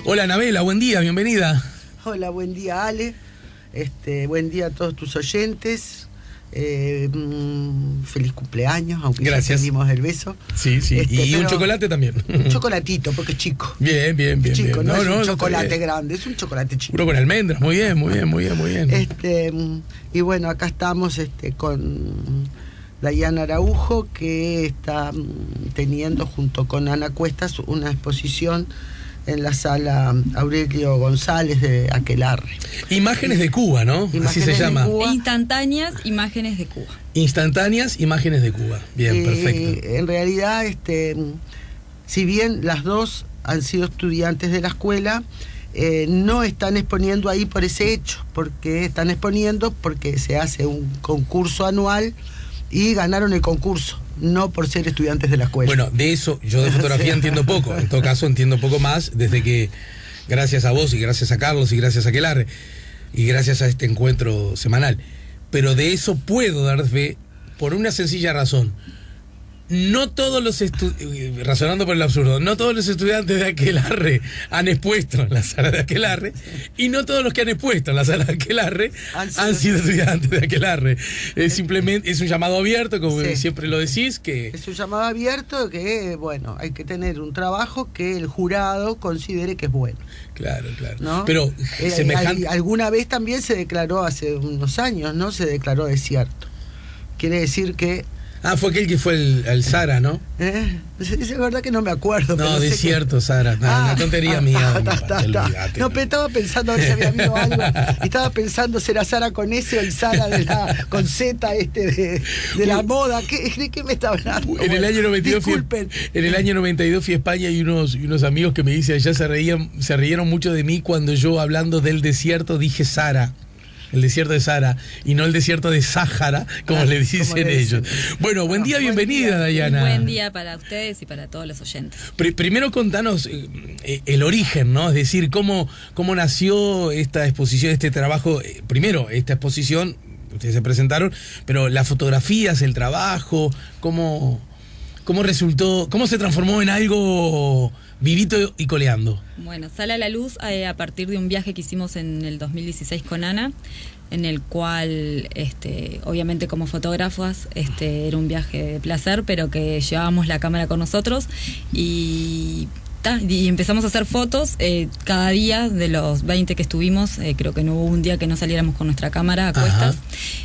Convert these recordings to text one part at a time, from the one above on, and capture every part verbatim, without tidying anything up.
Hola, Anabela, buen día, bienvenida. Hola, buen día, Ale. Este, buen día a todos tus oyentes. Eh, mmm, feliz cumpleaños, aunque Gracias. Ya pedimos el beso. Sí, sí. Este, y un chocolate también. Un chocolatito, porque es chico. Bien, bien, bien. Chico, bien. no, no es no, un no, chocolate grande, es un chocolate chico. Puro con almendras, muy bien, muy bien, muy bien, muy bien. Este, y bueno, acá estamos este, con Dayana Araujo, que está teniendo junto con Ana Cuestas una exposición en la sala Aurelio González de Aquelarre. Imágenes de Cuba, ¿no? Imágenes Así se llama. Instantáneas imágenes de Cuba. Instantáneas imágenes de Cuba. Bien, eh, perfecto. En realidad, este, si bien las dos han sido estudiantes de la escuela, eh, no están exponiendo ahí por ese hecho, porque están exponiendo porque se hace un concurso anual y ganaron el concurso, no por ser estudiantes de la escuela. Bueno, de eso yo de fotografía entiendo poco, en todo caso entiendo poco más desde que, gracias a vos y gracias a Carlos y gracias a Aquelarre y gracias a este encuentro semanal, pero de eso puedo dar fe por una sencilla razón. No todos los estudiantes, razonando por el absurdo, no todos los estudiantes de Aquelarre han expuesto en la sala de Aquelarre, y no todos los que han expuesto en la sala de Aquelarre han sido, han sido estudiantes de Aquelarre. Es simplemente, es un llamado abierto, como sí. siempre lo decís, que... Es un llamado abierto que, bueno, hay que tener un trabajo que el jurado considere que es bueno. Claro, claro. ¿No? Pero eh, semejante... Alguna vez también se declaró, hace unos años, ¿no? Se declaró desierto. Quiere decir que... Ah, fue aquel que fue el, el Sara, ¿no? Eh, es, es verdad que no me acuerdo. No, desierto, que... Sara. No, ah, una tontería ah, mía. Ah, ta, ta, ta. Olvidate, no, pero estaba pensando a ver si había habido algo. Y estaba pensando, ¿será Sara con S o el Sara de la, con Z este de, de la moda? ¿Qué, ¿De qué me está hablando? En el año noventa y dos Disculpen. Fui, en el año noventa y dos fui a España y unos, y unos amigos que me dicen allá se reían, se rieron mucho de mí cuando yo, hablando del desierto, dije Sara. El desierto de Sahara y no el desierto de Sáhara, como ah, le dicen como le ellos. Dicen. Bueno, buen día, buen bienvenida, día. Dayana. Buen día para ustedes y para todos los oyentes. Pr primero contanos eh, el origen, ¿no? Es decir, cómo, cómo nació esta exposición, este trabajo. Eh, primero, esta exposición, ustedes se presentaron, pero las fotografías, el trabajo, cómo, cómo resultó, cómo se transformó en algo vivito y coleando. Bueno, sale a la luz eh, a partir de un viaje que hicimos en el dos mil dieciséis con Ana, en el cual, este, obviamente como fotógrafas, este, era un viaje de placer, pero que llevábamos la cámara con nosotros y, ta, y empezamos a hacer fotos eh, cada día de los veinte que estuvimos. Eh, creo que no hubo un día que no saliéramos con nuestra cámara a cuestas. Ajá.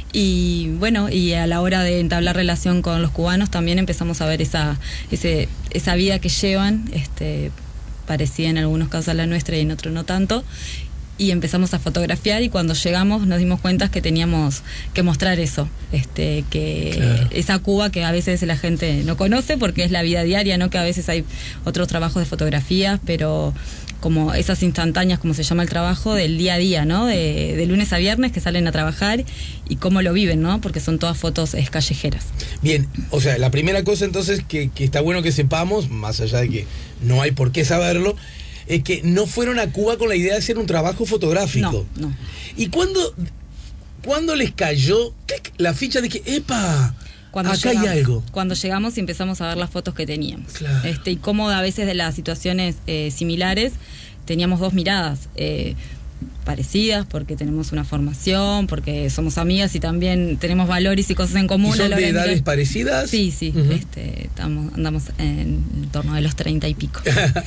Y bueno, y a la hora de entablar relación con los cubanos también empezamos a ver esa, ese, esa vida que llevan, este, parecida en algunos casos a la nuestra y en otros no tanto, y empezamos a fotografiar y cuando llegamos nos dimos cuenta que teníamos que mostrar eso, este, que claro. Esa Cuba que a veces la gente no conoce porque es la vida diaria, ¿no? Que a veces hay otros trabajos de fotografía, pero como esas instantáneas, como se llama el trabajo, del día a día, ¿no? De, de lunes a viernes que salen a trabajar y cómo lo viven, ¿no? Porque son todas fotos es, callejeras. Bien, o sea, la primera cosa entonces que, que está bueno que sepamos, más allá de que no hay por qué saberlo, es que no fueron a Cuba con la idea de hacer un trabajo fotográfico. No, no. ¿Y cuándo, cuándo les cayó la ficha de que, ¡epa! Cuando acá llegamos, hay algo. Cuando llegamos y empezamos a ver las fotos que teníamos. Claro. Este, y cómo a veces de las situaciones eh, similares teníamos dos miradas eh, parecidas, porque tenemos una formación, porque somos amigas y también tenemos valores y cosas en común. ¿Y son a la de hora edades de... parecidas? Sí, sí. Uh-huh. este, estamos, andamos en torno de los treinta y pico.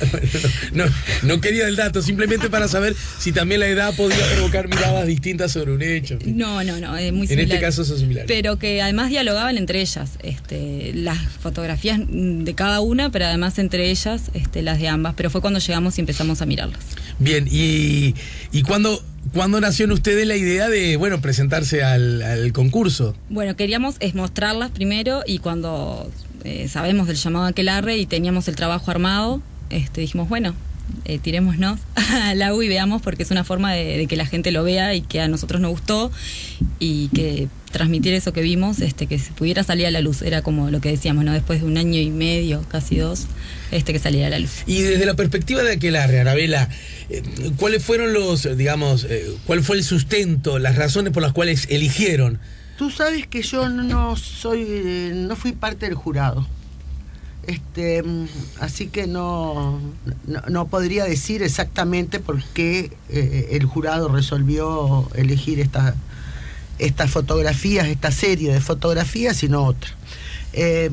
no, no quería el dato, simplemente para saber si también la edad podía provocar miradas distintas sobre un hecho. No, no, no, es muy en similar. En este caso son similares. Pero que además dialogaban entre ellas, este, las fotografías de cada una, pero además entre ellas este, las de ambas. Pero fue cuando llegamos y empezamos a mirarlas. Bien, y, y cuando... ¿Cuándo nació en ustedes la idea de, bueno, presentarse al, al concurso? Bueno, queríamos es mostrarlas primero y cuando eh, sabemos del llamado a Aquelarre y teníamos el trabajo armado, este, dijimos, bueno, eh, tirémonos al agua y veamos, porque es una forma de, de que la gente lo vea y que a nosotros nos gustó y que transmitir eso que vimos, este, que se pudiera salir a la luz, era como lo que decíamos, ¿no? Después de un año y medio, casi dos, este, que saliera a la luz. Y desde la perspectiva de Aquelarre, Anabela, ¿cuáles fueron los, digamos, cuál fue el sustento, las razones por las cuales eligieron? Tú sabes que yo no soy, no fui parte del jurado. Este, así que no, no, no podría decir exactamente por qué eh, el jurado resolvió elegir esta, estas fotografías, esta serie de fotografías y no otra. Eh,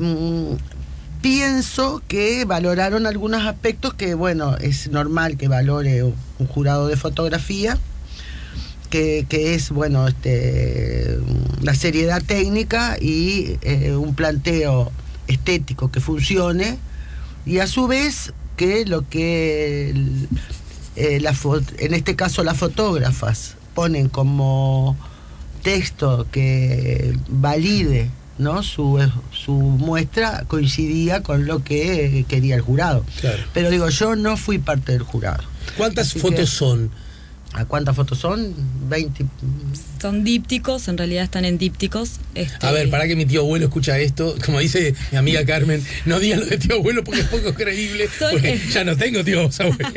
pienso que valoraron algunos aspectos que, bueno, es normal que valore un jurado de fotografía, que, que es, bueno, este, la seriedad técnica y eh, un planteo estético que funcione, y a su vez que lo que eh, la en este caso las fotógrafas ponen como texto que valide, ¿no?, su, su muestra coincidía con lo que quería el jurado. Claro. Pero digo, yo no fui parte del jurado. ¿Cuántas Así fotos que, son? ¿A cuántas fotos son? veinte. Son dípticos, en realidad están en dípticos. Este... A ver, para que mi tío abuelo escucha esto, como dice mi amiga Carmen, no digan lo de tío abuelo porque es poco creíble. Soy, porque eh... ya no tengo tíos abuelos.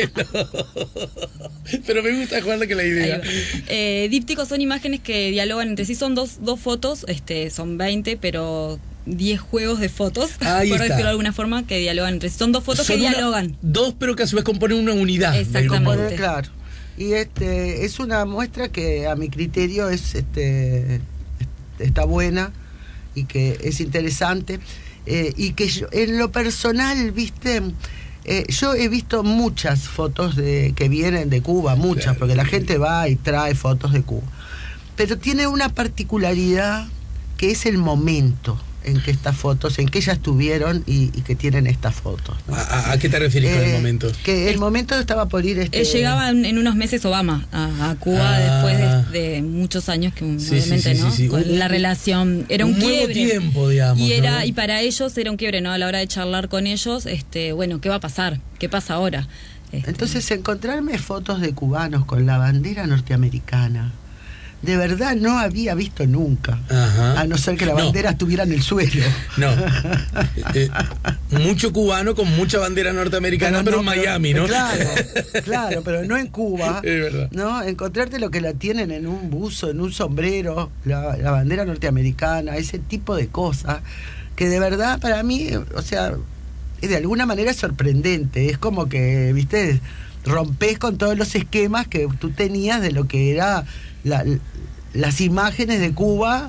Pero me gusta jugarle que la idea. Eh, dípticos son imágenes que dialogan entre sí, son dos, dos fotos, este, son veinte, pero diez juegos de fotos, Ahí por está. decirlo de alguna forma, que dialogan entre sí. Son dos fotos son que una, dialogan. Dos, pero que a su vez componen una unidad. Exactamente. Claro. Y este es una muestra que a mi criterio es este está buena y que es interesante, eh, y que yo, en lo personal, viste, eh, yo he visto muchas fotos de que vienen de Cuba, muchas, claro, porque la gente va y trae fotos de Cuba, pero tiene una particularidad que es el momento en que estas fotos, en que ellas estuvieron y, y que tienen estas fotos, ¿no? ¿A, ¿A qué te refieres eh, con el momento? Que el momento estaba por ir... Este... Llegaba en, en unos meses Obama a, a Cuba, ah, después de, de muchos años que sí, obviamente, sí, sí, ¿no? Sí, sí. Con un, la relación era un, un quiebre. Tiempo, digamos, y, era, ¿no? y para ellos era un quiebre, ¿no? A la hora de charlar con ellos, este, bueno, ¿qué va a pasar? ¿Qué pasa ahora? Este... Entonces, encontrarme fotos de cubanos con la bandera norteamericana, de verdad no había visto nunca. Ajá. A no ser que la bandera no. estuviera en el suelo. No. eh, mucho cubano con mucha bandera norteamericana, pero, pero en Miami, ¿no? Claro, claro, pero no en Cuba. Es verdad. ¿No? Encontrarte lo que la tienen en un buzo, en un sombrero, la, la bandera norteamericana, ese tipo de cosas, que de verdad para mí, o sea, de alguna manera es sorprendente. Es como que, viste, rompes con todos los esquemas que tú tenías de lo que era la, las imágenes de Cuba,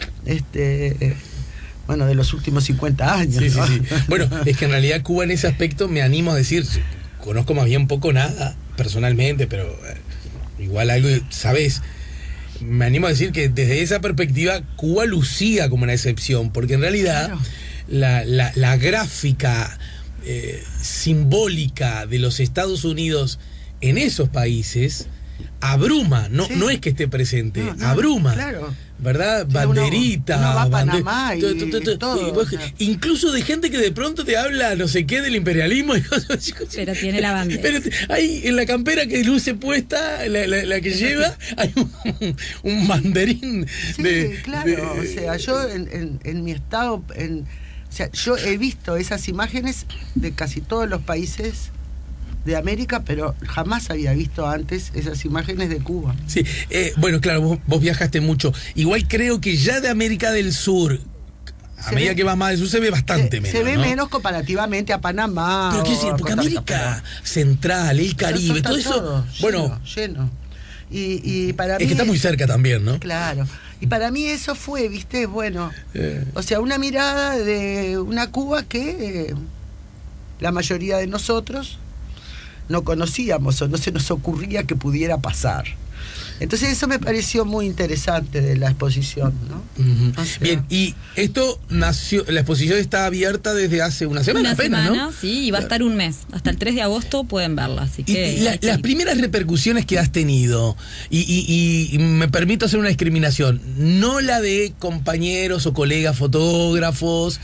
este, bueno, de los últimos cincuenta años. Sí, ¿no? sí, sí. Bueno, es que en realidad Cuba en ese aspecto, me animo a decir, conozco más bien poco nada personalmente, pero eh, igual algo, ¿sabes? Me animo a decir que desde esa perspectiva Cuba lucía como una excepción, porque en realidad claro. la, la, la gráfica eh, simbólica de los Estados Unidos en esos países abruma, no, sí. no es que esté presente, no, no, abruma, claro. ¿verdad? Sí, banderita, uno, uno va a bander... Panamá y, to, to, to, to, todo, y vos, o sea. Incluso de gente que de pronto te habla no sé qué del imperialismo y cosas así. Pero tiene la bandera. Pero ahí en la campera que luce puesta, la, la, la que lleva, hay un, un banderín. Sí, de, claro, de, o sea, yo en, en, en mi estado, en, o sea, yo he visto esas imágenes de casi todos los países de América, pero jamás había visto antes esas imágenes de Cuba. Sí, eh, bueno, claro, vos, vos viajaste mucho. Igual creo que ya de América del Sur, a se medida ve, que va más del sur, se ve bastante se, menos. Se ve ¿no? menos comparativamente a Panamá. Pero qué decir, porque América Central, el Caribe, todo eso. Todo, bueno, lleno. lleno. Y, y para es mí, que está muy cerca también, ¿no? Claro. Y para mí eso fue, viste, bueno. Eh. O sea, una mirada de una Cuba que eh, la mayoría de nosotros no conocíamos o no se nos ocurría que pudiera pasar. Entonces eso me pareció muy interesante de la exposición, ¿no? Uh-huh. O sea, bien, y esto nació, la exposición está abierta desde hace una semana una apenas, semana, ¿no? Sí, y va a estar un mes. Hasta el tres de agosto pueden verla, así que... Y, y la, las primeras repercusiones que has tenido, y, y, y me permito hacer una discriminación, no la de compañeros o colegas fotógrafos,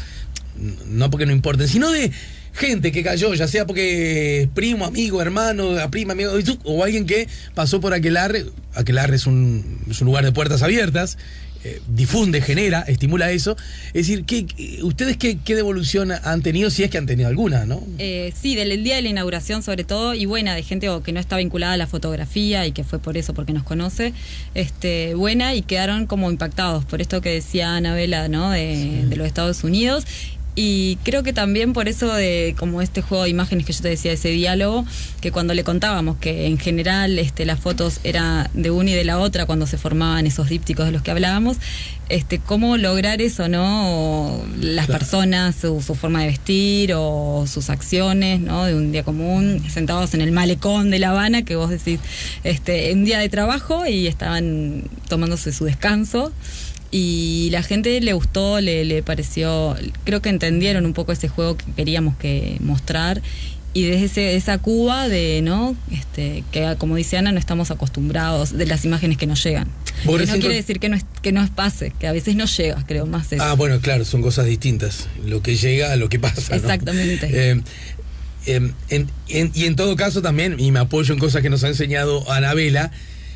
no porque no importen, sino de gente que cayó, ya sea porque es primo, amigo, hermano, prima, amigo, o alguien que pasó por Aquelarre. Aquelarre es un, es un lugar de puertas abiertas, eh, difunde, genera, estimula eso. Es decir, ¿qué, ¿ustedes qué, qué devolución han tenido, si es que han tenido alguna, no? Eh, sí, del día de la inauguración sobre todo, y buena, de gente que no está vinculada a la fotografía y que fue por eso, porque nos conoce, este, buena, y quedaron como impactados por esto que decía Anabela, ¿no? De, sí. de los Estados Unidos. Y creo que también por eso de como este juego de imágenes que yo te decía, ese diálogo, que cuando le contábamos que en general este, las fotos eran de una y de la otra cuando se formaban esos dípticos de los que hablábamos, este, cómo lograr eso, ¿no? Las claro. personas, su, su forma de vestir o sus acciones, ¿no? De un día común, sentados en el malecón de La Habana, que vos decís, este, un día de trabajo y estaban tomándose su descanso. Y la gente le gustó, le, le pareció, creo que entendieron un poco ese juego que queríamos que mostrar, y desde ese, esa Cuba de, ¿no? Este, que como dice Ana, no estamos acostumbrados de las imágenes que nos llegan. Que no quiere decir que no es, que no es pase, que a veces no llega, creo, más eso. Ah, bueno, claro, son cosas distintas, lo que llega a lo que pasa, ¿no? Exactamente. Eh, eh, en, en, y en todo caso también, y me apoyo en cosas que nos ha enseñado Anabela,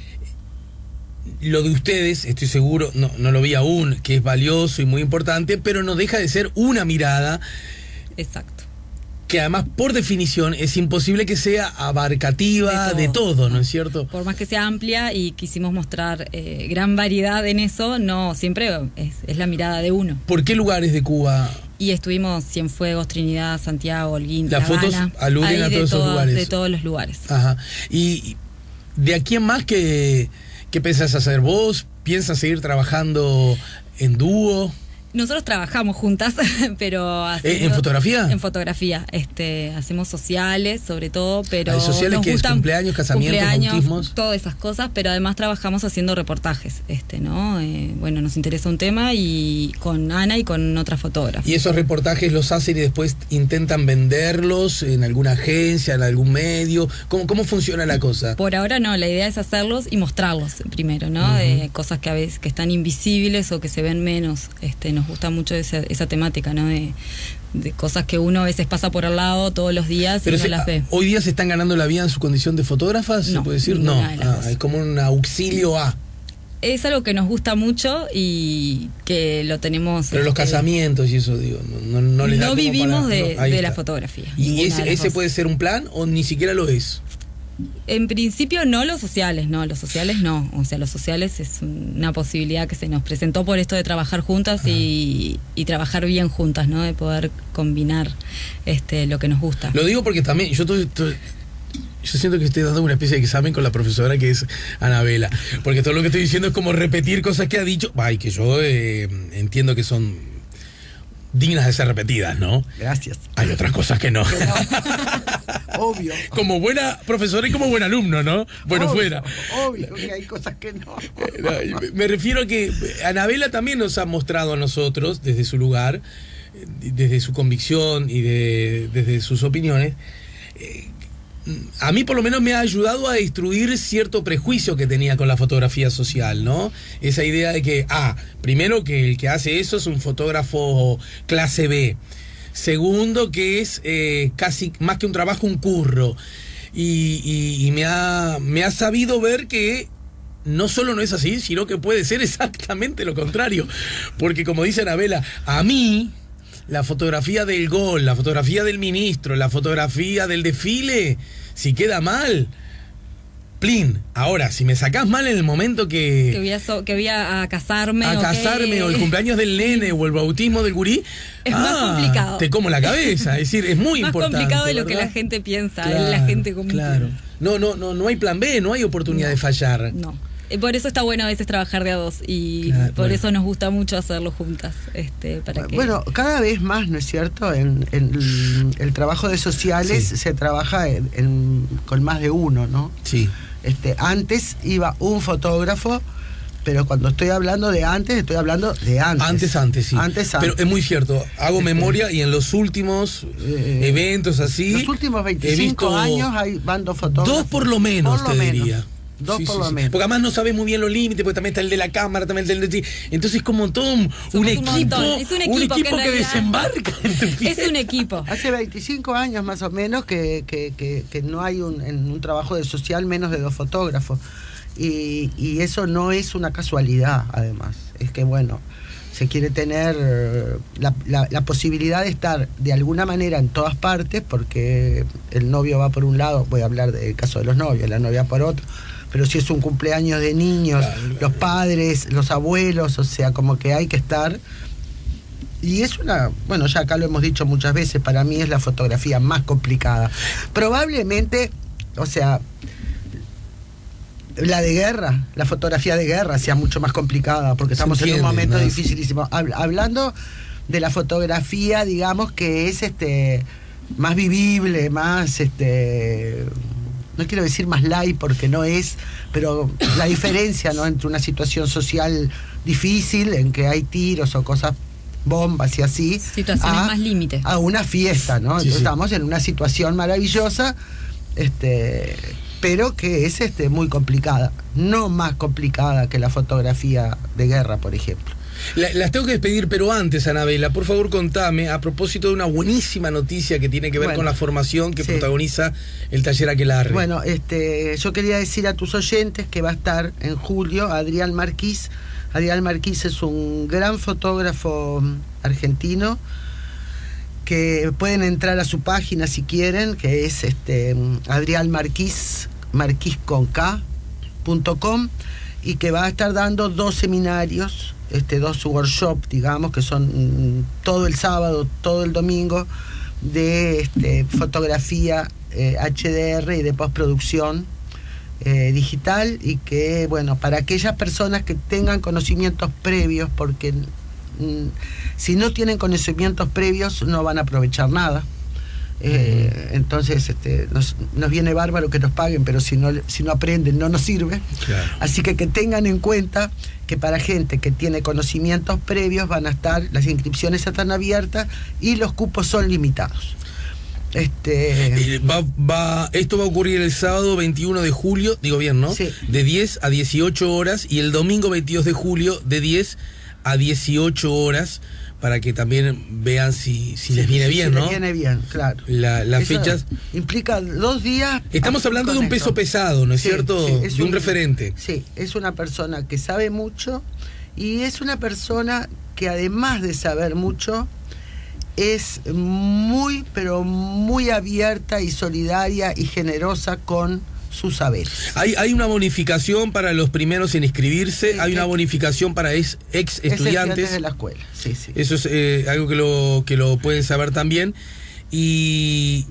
lo de ustedes, estoy seguro, no, no lo vi aún, que es valioso y muy importante, pero no deja de ser una mirada. Exacto. Que además, por definición, es imposible que sea abarcativa de todo, de todo, ¿no es cierto? Por más que sea amplia y quisimos mostrar eh, gran variedad en eso, no, siempre es, es la mirada de uno. ¿Por qué lugares de Cuba? Y estuvimos Cienfuegos, Trinidad, Santiago, Holguín, Las La fotos Habana, aluden a todos esos lugares. De todos los lugares. Ajá. ¿Y de aquí en más que... ¿Qué pensás hacer vos? ¿Piensas seguir trabajando en dúo? Nosotros trabajamos juntas, pero haciendo, ¿En fotografía? En fotografía, este, hacemos sociales sobre todo, pero ¿Hay sociales nos que gustan es cumpleaños, casamientos, cumpleaños, bautismos? Todas esas cosas, pero además trabajamos haciendo reportajes, este, ¿no? Eh, bueno, nos interesa un tema y con Ana y con otra fotógrafa. ¿Y esos reportajes los hacen y después intentan venderlos en alguna agencia, en algún medio? ¿Cómo, cómo funciona la cosa? Por ahora no, la idea es hacerlos y mostrarlos primero, ¿no? Uh-huh. De cosas que a veces que están invisibles o que se ven menos, este, nos gusta mucho esa, esa temática, ¿no? De, de cosas que uno a veces pasa por al lado todos los días. Pero y no se, las ve. ¿Hoy día se están ganando la vida en su condición de fotógrafas? ¿Se no, puede decir? No, ah, es como un auxilio a... Es algo que nos gusta mucho y que lo tenemos... Pero este, los casamientos y eso, digo, no, no, no les da No como vivimos para, de, no, de la fotografía. ¿Y ese, ese puede ser un plan o ni siquiera lo es? En principio no los sociales, no, los sociales no. O sea, los sociales es una posibilidad que se nos presentó por esto de trabajar juntas y, y trabajar bien juntas, ¿no? De poder combinar este lo que nos gusta. Lo digo porque también, yo estoy, estoy, yo siento que estoy dando una especie de examen con la profesora que es Anabela, porque todo lo que estoy diciendo es como repetir cosas que ha dicho, ay, que yo eh, entiendo que son dignas de ser repetidas, ¿no? Gracias. Hay otras cosas que no. Que no. Obvio. Como buena profesora y como buen alumno, ¿no? Bueno, obvio, fuera. Obvio que hay cosas que no. no. Me refiero a que Anabela también nos ha mostrado a nosotros, desde su lugar, desde su convicción y de, desde sus opiniones, eh, a mí por lo menos me ha ayudado a destruir cierto prejuicio que tenía con la fotografía social, ¿no? Esa idea de que, ah, primero que el que hace eso es un fotógrafo clase B. Segundo, que es eh, casi más que un trabajo, un curro. Y, y, y me, ha, me ha sabido ver que no solo no es así, sino que puede ser exactamente lo contrario. Porque como dice Anabela, a mí la fotografía del gol, la fotografía del ministro, la fotografía del desfile, si queda mal, plin. Ahora, si me sacás mal en el momento que... Que voy a, so, que voy a, a casarme. A o casarme, que... o el cumpleaños del nene, o el bautismo del gurí. Es ah, más complicado. Te como la cabeza, es decir, es muy más importante. Más complicado de ¿verdad? lo que la gente piensa, claro, la gente común. Claro. No, no, no, no hay plan B, no hay oportunidad no, de fallar. No. Por eso está bueno a veces trabajar de a dos y claro, por bueno. eso nos gusta mucho hacerlo juntas. Este, para que... Bueno, cada vez más, ¿no es cierto? En, en el, el trabajo de sociales sí. se trabaja en, en, con más de uno, ¿no? Sí. Este, antes iba un fotógrafo, pero cuando estoy hablando de antes, estoy hablando de antes. Antes, antes, sí. Antes, antes. Pero es muy cierto, hago este, memoria y en los últimos eh, eventos así... Los últimos veinticinco años hay van dos fotógrafos. Dos por lo menos, por lo te menos. diría. Dos sí, por sí, lo sí. menos. Porque además no sabes muy bien los límites, porque también está el de la cámara, también el del... Entonces es como todo un, un equipo, es un equipo, un equipo que, que realidad, desembarca en tu pie. Es un equipo. Hace veinticinco años más o menos que, que, que, que no hay un, en un trabajo de social menos de dos fotógrafos. Y, y eso no es una casualidad, además. Es que, bueno, se quiere tener la, la, la posibilidad de estar de alguna manera en todas partes, porque el novio va por un lado, voy a hablar del caso de los novios, la novia por otro, pero si es un cumpleaños de niños, claro, los padres, los abuelos, o sea, como que hay que estar y es una, bueno, ya acá lo hemos dicho muchas veces, para mí es la fotografía más complicada. Probablemente, o sea, la de guerra, la fotografía de guerra sea mucho más complicada, porque estamos entiende, en un momento ¿no? dificilísimo. Hablando de la fotografía, digamos, que es este más vivible, más este no quiero decir más light porque no es, pero la diferencia, ¿no?, entre una situación social difícil en que hay tiros o cosas, bombas y así, situaciones a, más límites, a una fiesta, ¿no? Sí, Entonces sí. estamos en una situación maravillosa, este pero que es este muy complicada, no más complicada que la fotografía de guerra, por ejemplo. La, las tengo que despedir, pero antes, Anabela, por favor contame, a propósito de una buenísima noticia que tiene que ver bueno, con la formación que sí. protagoniza el taller Aquelarre. Bueno, este, yo quería decir a tus oyentes que va a estar en julio Adrián Marquís. Adrián Marquís es un gran fotógrafo argentino, que pueden entrar a su página si quieren, que es este Adrián Marquís, marquís con K punto com, y que va a estar dando dos seminarios, este, dos workshops, digamos, que son mm, todo el sábado, todo el domingo, de este, fotografía eh, H D R y de postproducción eh, digital, y que, bueno, para aquellas personas que tengan conocimientos previos, porque mm, si no tienen conocimientos previos no van a aprovechar nada. Eh, entonces este, nos, nos viene bárbaro que nos paguen, pero si no, si no aprenden no nos sirve. Claro. Así que que tengan en cuenta que para gente que tiene conocimientos previos van a estar, las inscripciones están abiertas y los cupos son limitados. Este... Eh, va, va, esto va a ocurrir el sábado veintiuno de julio, digo bien, ¿no? Sí. De diez a dieciocho horas, y el domingo veintidós de julio de diez a dieciocho horas, para que también vean si, si les viene sí, bien, si ¿no? les viene bien, claro. La, las Eso fechas... implica dos días... Estamos hablando de un peso pesado, ¿no es sí, cierto? Sí, es de un, un referente. Sí, es una persona que sabe mucho, y es una persona que además de saber mucho, es muy, pero muy abierta y solidaria y generosa con sus saberes. Hay, hay una bonificación para los primeros en inscribirse, sí, hay una bonificación para ex, ex estudiantes de la escuela. Sí, sí. Eso es eh, algo que lo, que lo pueden saber también. Y,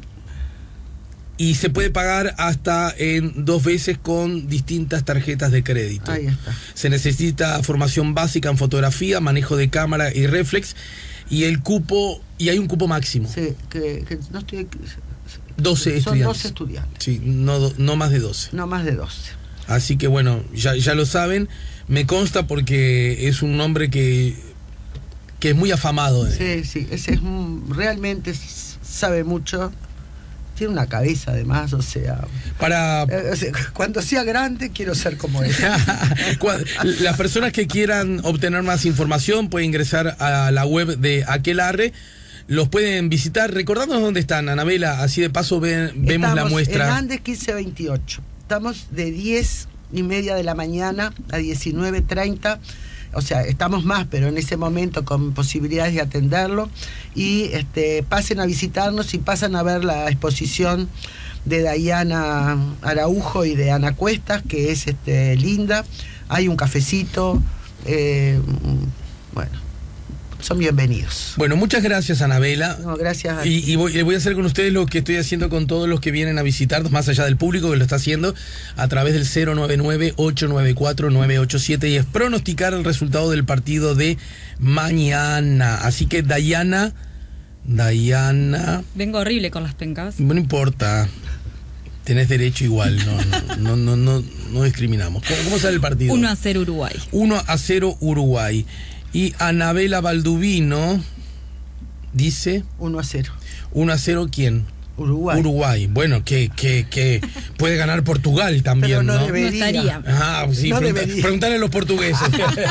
y se puede pagar hasta en dos veces con distintas tarjetas de crédito. Ahí está. Se necesita formación básica en fotografía, manejo de cámara y reflex, y el cupo, y hay un cupo máximo. Sí, que, que no estoy... doce Son estudiantes. doce estudiantes. Sí, no, no más de doce. No más de doce. Así que bueno, ya, ya lo saben, me consta porque es un hombre que, que es muy afamado. Sí, sí, ese es un, realmente sabe mucho, tiene una cabeza además, o sea... Para... Eh, o sea, cuando sea grande quiero ser como él. Las personas que quieran obtener más información pueden ingresar a la web de Aquelarre. Los pueden visitar. Recordándonos dónde están, Anabela, así de paso ven, vemos Estamos la muestra. en Andes quince veintiocho. Estamos de diez y media de la mañana a diecinueve treinta. O sea, estamos más, pero en ese momento con posibilidades de atenderlo. Y este, pasen a visitarnos y pasan a ver la exposición de Dayana Araujo y de Ana Cuestas, que es este, linda. Hay un cafecito. Eh, bueno. Son bienvenidos. Bueno, muchas gracias, Anabela. No, gracias a y, y voy, voy a hacer con ustedes lo que estoy haciendo con todos los que vienen a visitarnos, más allá del público que lo está haciendo, a través del cero nueve nueve, ocho nueve cuatro, nueve ocho siete, y es pronosticar el resultado del partido de mañana. Así que, Dayana, Dayana... Vengo horrible con las pencas. No importa. Tenés derecho igual, no, no, no, no, no discriminamos. ¿Cómo, cómo sale el partido? uno a cero Uruguay. uno a cero Uruguay. Y Anabela Balduvino dice... uno a cero. uno a cero, ¿quién? Uruguay. Uruguay. Bueno, que, que, que puede ganar Portugal también, pero no, ¿no? Debería. No estaría. Ah, sí, no pregunta, debería. Preguntarle a los portugueses.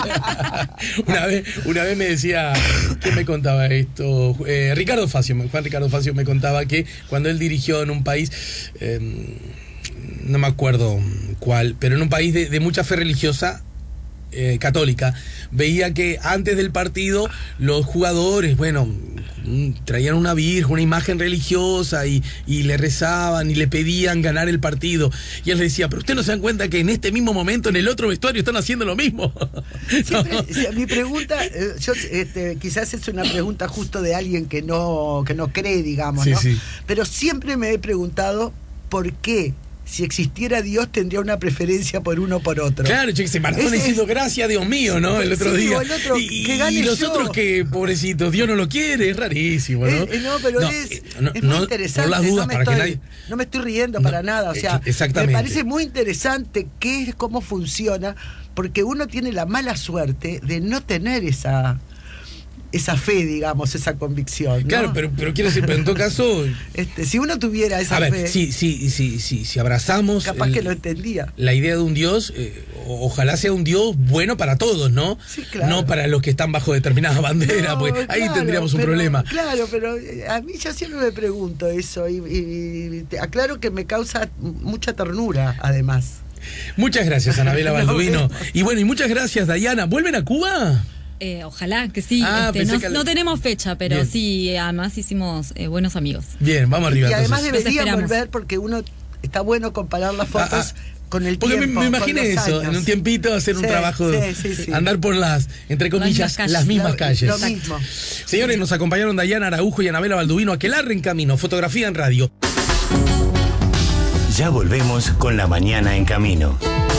una, vez, una vez me decía, ¿quién me contaba esto? Eh, Ricardo Facio, Juan Ricardo Facio me contaba que cuando él dirigió en un país, eh, no me acuerdo cuál, pero en un país de, de mucha fe religiosa, Eh, católica, veía que antes del partido los jugadores, bueno, traían una virgen, una imagen religiosa y, y le rezaban y le pedían ganar el partido. Y él le decía, pero usted no se dan cuenta que en este mismo momento en el otro vestuario están haciendo lo mismo. Siempre, no. Mi pregunta, eh, yo este, quizás es una pregunta justo de alguien que no, que no cree, digamos, sí, ¿no? Sí. Pero siempre me he preguntado por qué. Si existiera Dios, tendría una preferencia por uno o por otro. Claro, che, se Maradona diciendo gracias, Dios mío, ¿no? El otro sí, día. El otro, y que gane y los yo. otros que, pobrecitos, Dios no lo quiere, es rarísimo, ¿no? Eh, no, pero no, es, no, es muy no, interesante. Por las dudas, no, me para estoy, que nadie... no me estoy riendo no, para nada. O sea, exactamente. Me parece muy interesante qué es, cómo funciona, porque uno tiene la mala suerte de no tener esa... esa fe, digamos, esa convicción, ¿no? Claro, pero, pero quiero decir, pero en todo caso... Este, si uno tuviera esa a ver, fe... si, si, si, si, si abrazamos... Capaz el, que lo entendía. La idea de un Dios, eh, ojalá sea un Dios bueno para todos, ¿no? Sí, claro. No para los que están bajo determinada bandera, No, porque ahí claro, tendríamos un pero, problema. Claro, pero a mí yo siempre me pregunto eso y, y, y te aclaro que me causa mucha ternura, además. Muchas gracias, Anabela Balduino. No, y bueno, y muchas gracias, Dayana. ¿Vuelven a Cuba? Eh, ojalá que sí. Ah, este, no, que... no tenemos fecha, pero Bien. sí, además hicimos eh, buenos amigos. Bien, vamos arriba. Y además entonces. deberían volver porque uno está bueno comparar las fotos ah, ah. con el Porque tiempo. me, me imaginé eso, años. en un tiempito hacer sí, un trabajo, sí, sí, sí. andar por las, entre comillas, las, las mismas lo, calles. Lo mismo. Señores, nos acompañaron Dayana Araujo y Anabela Balduino. Aquelarre en camino, fotografía en radio. Ya volvemos con La Mañana en Camino.